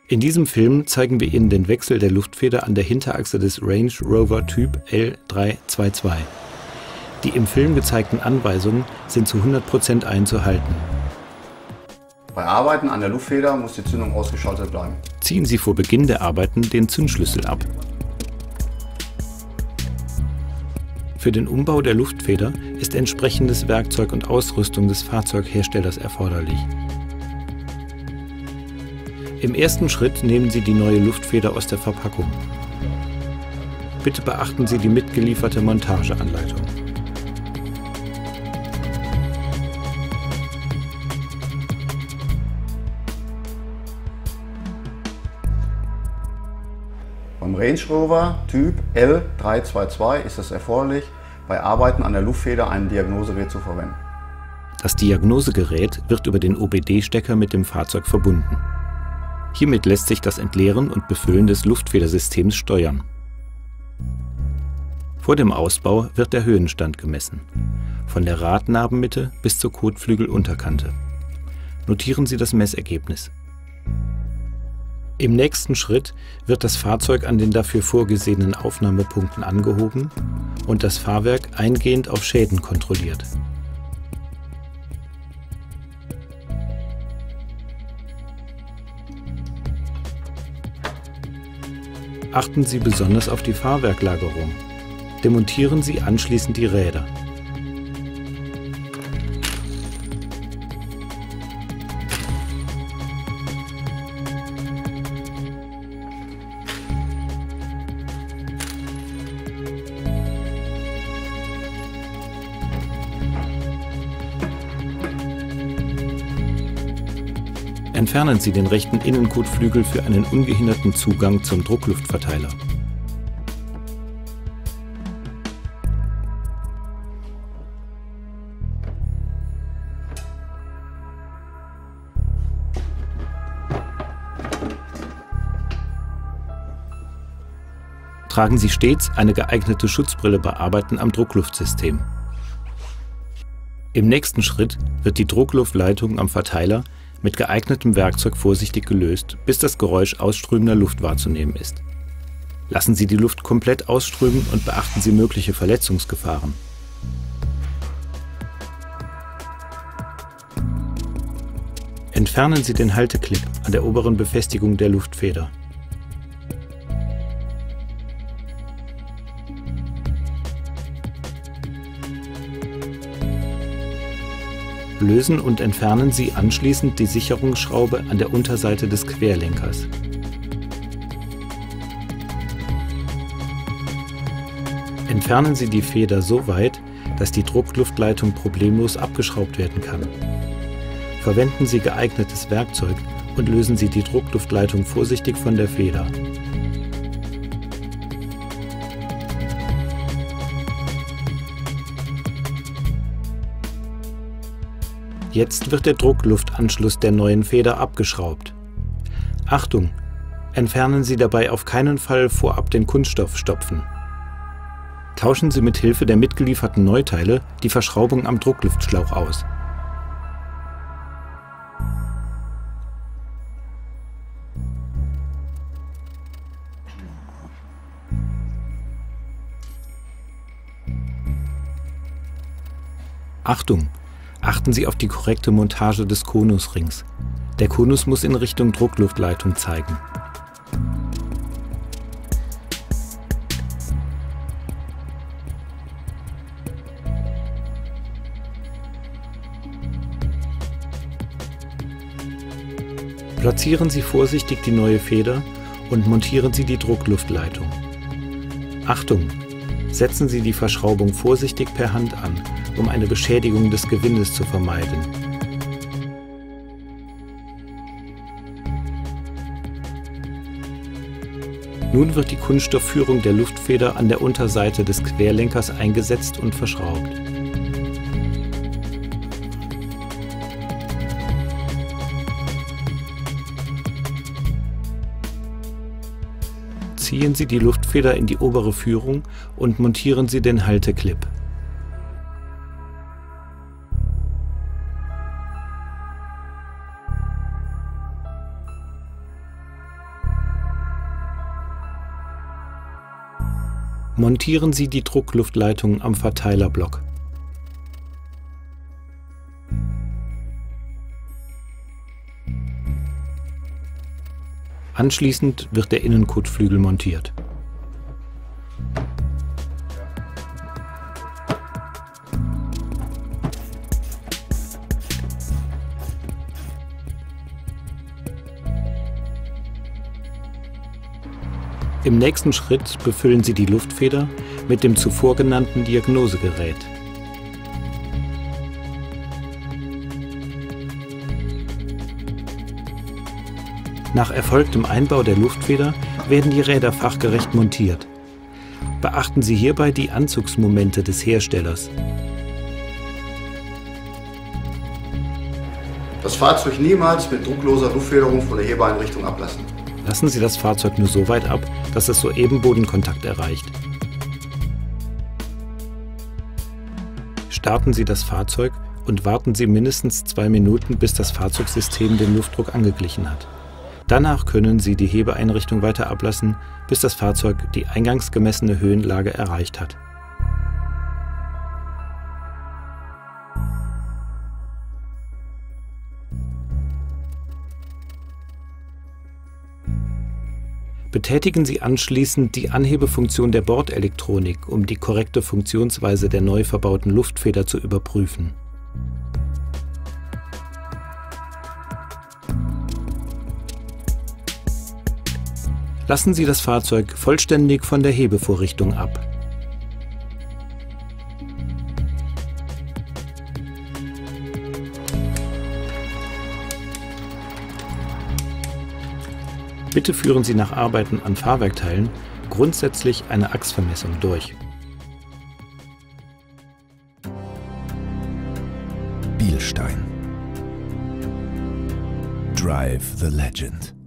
In diesem Film zeigen wir Ihnen den Wechsel der Luftfeder an der Hinterachse des Range Rover Typ L322. Die im Film gezeigten Anweisungen sind zu 100% einzuhalten. Bei Arbeiten an der Luftfeder muss die Zündung ausgeschaltet bleiben. Ziehen Sie vor Beginn der Arbeiten den Zündschlüssel ab. Für den Umbau der Luftfeder ist entsprechendes Werkzeug und Ausrüstung des Fahrzeugherstellers erforderlich. Im ersten Schritt nehmen Sie die neue Luftfeder aus der Verpackung. Bitte beachten Sie die mitgelieferte Montageanleitung. Beim Range Rover Typ L322 ist es erforderlich, bei Arbeiten an der Luftfeder ein Diagnosegerät zu verwenden. Das Diagnosegerät wird über den OBD-Stecker mit dem Fahrzeug verbunden. Hiermit lässt sich das Entleeren und Befüllen des Luftfedersystems steuern. Vor dem Ausbau wird der Höhenstand gemessen, von der Radnabenmitte bis zur Kotflügelunterkante. Notieren Sie das Messergebnis. Im nächsten Schritt wird das Fahrzeug an den dafür vorgesehenen Aufnahmepunkten angehoben und das Fahrwerk eingehend auf Schäden kontrolliert. Achten Sie besonders auf die Fahrwerklagerung. Demontieren Sie anschließend die Räder. Entfernen Sie den rechten Innenkotflügel für einen ungehinderten Zugang zum Druckluftverteiler. Tragen Sie stets eine geeignete Schutzbrille bei Arbeiten am Druckluftsystem. Im nächsten Schritt wird die Druckluftleitung am Verteiler mit geeignetem Werkzeug vorsichtig gelöst, bis das Geräusch ausströmender Luft wahrzunehmen ist. Lassen Sie die Luft komplett ausströmen und beachten Sie mögliche Verletzungsgefahren. Entfernen Sie den Halteclip an der oberen Befestigung der Luftfeder. Lösen und entfernen Sie anschließend die Sicherungsschraube an der Unterseite des Querlenkers. Entfernen Sie die Feder so weit, dass die Druckluftleitung problemlos abgeschraubt werden kann. Verwenden Sie geeignetes Werkzeug und lösen Sie die Druckluftleitung vorsichtig von der Feder. Jetzt wird der Druckluftanschluss der neuen Feder abgeschraubt. Achtung! Entfernen Sie dabei auf keinen Fall vorab den Kunststoffstopfen. Tauschen Sie mit Hilfe der mitgelieferten Neuteile die Verschraubung am Druckluftschlauch aus. Achtung! Achten Sie auf die korrekte Montage des Konusrings. Der Konus muss in Richtung Druckluftleitung zeigen. Platzieren Sie vorsichtig die neue Feder und montieren Sie die Druckluftleitung. Achtung! Setzen Sie die Verschraubung vorsichtig per Hand an, um eine Beschädigung des Gewindes zu vermeiden. Nun wird die Kunststoffführung der Luftfeder an der Unterseite des Querlenkers eingesetzt und verschraubt. Ziehen Sie die Luftfeder in die obere Führung und montieren Sie den Halteclip. Montieren Sie die Druckluftleitung am Verteilerblock. Anschließend wird der Innenkotflügel montiert. Im nächsten Schritt befüllen Sie die Luftfeder mit dem zuvor genannten Diagnosegerät. Nach erfolgtem Einbau der Luftfeder werden die Räder fachgerecht montiert. Beachten Sie hierbei die Anzugsmomente des Herstellers. Das Fahrzeug niemals mit druckloser Luftfederung von der Hebeeinrichtung ablassen. Lassen Sie das Fahrzeug nur so weit ab, dass es soeben Bodenkontakt erreicht. Starten Sie das Fahrzeug und warten Sie mindestens 2 Minuten, bis das Fahrzeugsystem den Luftdruck angeglichen hat. Danach können Sie die Hebeeinrichtung weiter ablassen, bis das Fahrzeug die eingangs gemessene Höhenlage erreicht hat. Betätigen Sie anschließend die Anhebefunktion der Bordelektronik, um die korrekte Funktionsweise der neu verbauten Luftfeder zu überprüfen. Lassen Sie das Fahrzeug vollständig von der Hebevorrichtung ab. Bitte führen Sie nach Arbeiten an Fahrwerkteilen grundsätzlich eine Achsvermessung durch. Bilstein. Drive the Legend.